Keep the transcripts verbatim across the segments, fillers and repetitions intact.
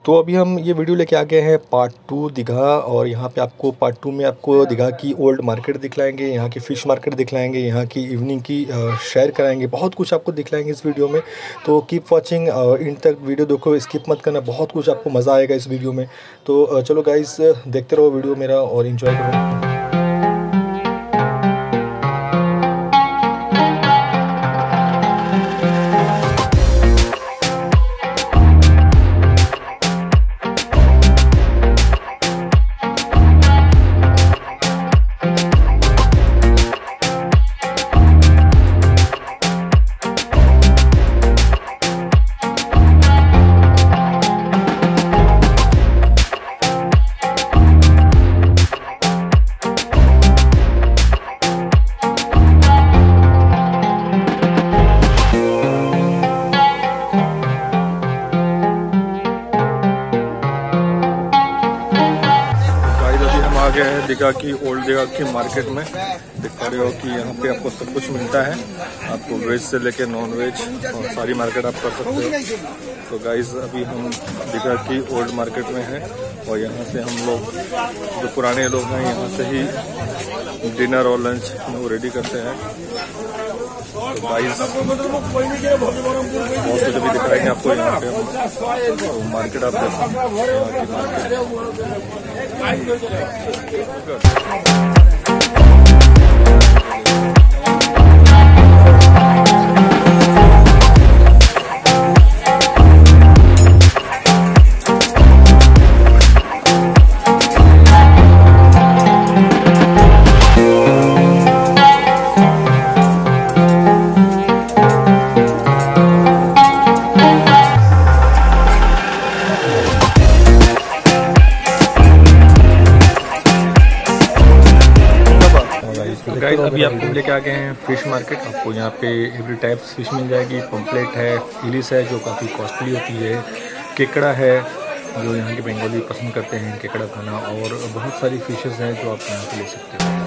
तो अभी हम ये वीडियो लेके आ गए हैं पार्ट टू दीघा, और यहाँ पे आपको पार्ट टू में आपको दीघा की ओल्ड मार्केट दिखलाएंगे, यहाँ की फ़िश मार्केट दिखलाएंगे, यहाँ की इवनिंग की शेयर कराएंगे, बहुत कुछ आपको दिखलाएंगे इस वीडियो में। तो कीप वॉचिंग, इन तक वीडियो देखो, स्किप मत करना, बहुत कुछ आपको मज़ा आएगा इस वीडियो में। तो चलो गाइस, देखते रहो वीडियो मेरा और इन्जॉय करो। आ गए हैं दीघा की ओल्ड दीघा की मार्केट में। देख पा रहे हो कि यहाँ पे आपको सब कुछ मिलता है, आपको वेज से लेके नॉन वेज और सारी मार्केट आप कर सकते हो। तो गाइज अभी हम दीघा की ओल्ड मार्केट में हैं और यहाँ से हम लोग जो पुराने लोग हैं यहाँ से ही डिनर और लंच वो रेडी करते हैं। तो गाइज बहुत कुछ अभी दिखाएंगे आपको यहाँ पे। तो मार्केट आप देख गाइस अभी आपको लेके आ गए हैं फिश मार्केट। आपको यहाँ पे एवरी टाइप फिश मिल जाएगी। पम्पलेट है, इलिस है जो काफ़ी कॉस्टली होती है, केकड़ा है जो यहाँ के बंगाली पसंद करते हैं केकड़ा खाना, और बहुत सारी फिशेस हैं जो आप यहाँ पे ले सकते हो।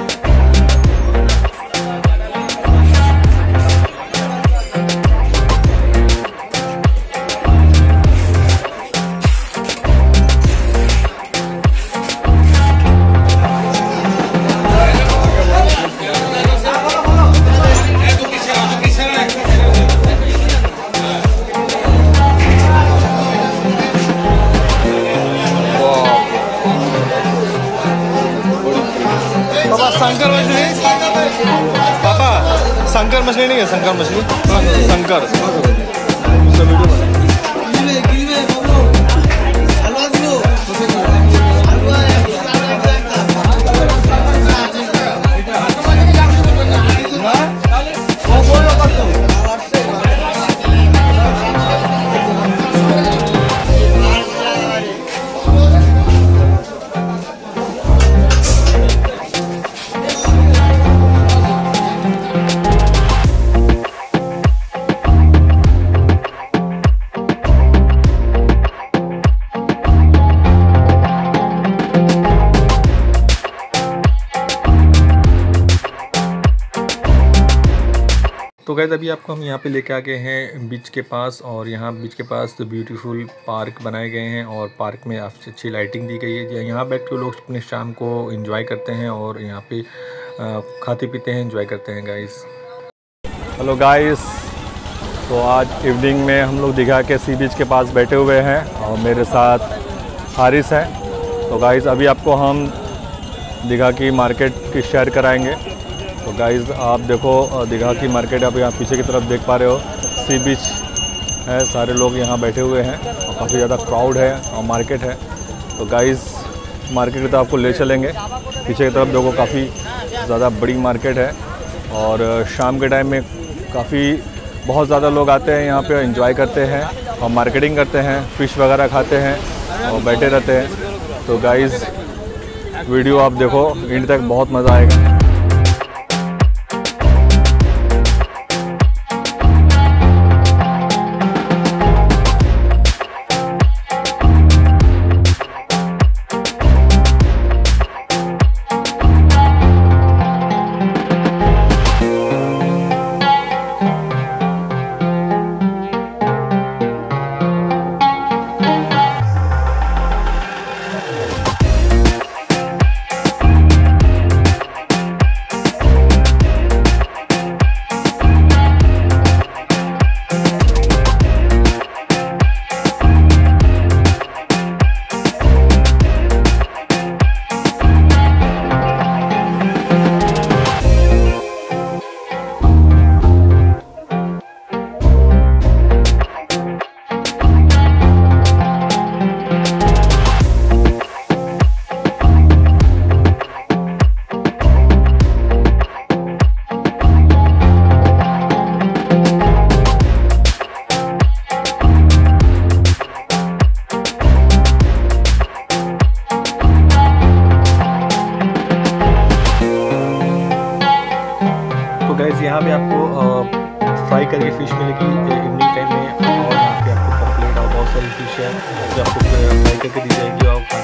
शंकर मछली पापा, शंकर मछली नहीं है, शंकर मछली शंकर तो गाइस अभी आपको हम यहाँ पे लेके आ गए हैं बीच के पास, और यहाँ बीच के पास तो ब्यूटीफुल पार्क बनाए गए हैं और पार्क में अच्छी अच्छी लाइटिंग दी गई है। यहाँ बैठ के लोग अपने शाम को एंजॉय करते हैं और यहाँ पे खाते पीते हैं, एंजॉय करते हैं गाइस। हेलो गाइस, तो आज इवनिंग में हम लोग दीघा के सी बीच के पास बैठे हुए हैं और मेरे साथ हारिस है। तो गाइस अभी आपको हम दीघा की मार्केट की शेयर कराएंगे। तो गाइज़ आप देखो दीघा की मार्केट, आप यहाँ पीछे की तरफ देख पा रहे हो, सी बीच है, सारे लोग यहाँ बैठे हुए हैं और काफ़ी ज़्यादा क्राउड है और मार्केट है। तो गाइज़ मार्केट की तरफ आपको ले चलेंगे। पीछे की तरफ देखो काफ़ी ज़्यादा बड़ी मार्केट है और शाम के टाइम में काफ़ी बहुत ज़्यादा लोग आते हैं यहाँ पे, एंजॉय करते हैं और मार्केटिंग करते हैं, फ़िश वगैरह खाते हैं और बैठे रहते हैं। तो गाइज़ वीडियो आप देखो एंड तक, बहुत मज़ा आएगा। फ्राई करके फ़िश मिलेगी इवनिंग टाइम में, और यहाँ पे आपको पॉपलेट और बहुत सारी फ़िश है जो आपको फ्राई करके दी जाएगी और